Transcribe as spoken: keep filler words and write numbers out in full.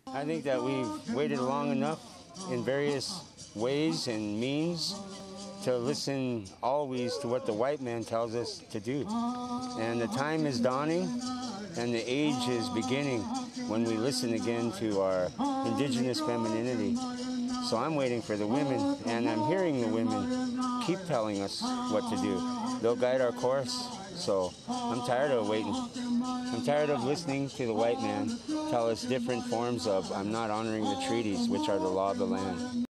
I think that we've waited long enough in various ways and means to listen always to what the white man tells us to do. And the time is dawning and the age is beginning when we listen again to our indigenous femininity. So I'm waiting for the women, and I'm hearing the women keep telling us what to do. They'll guide our course, so I'm tired of waiting. I'm tired of listening to the white man tell us different forms of I'm not honoring the treaties, which are the law of the land.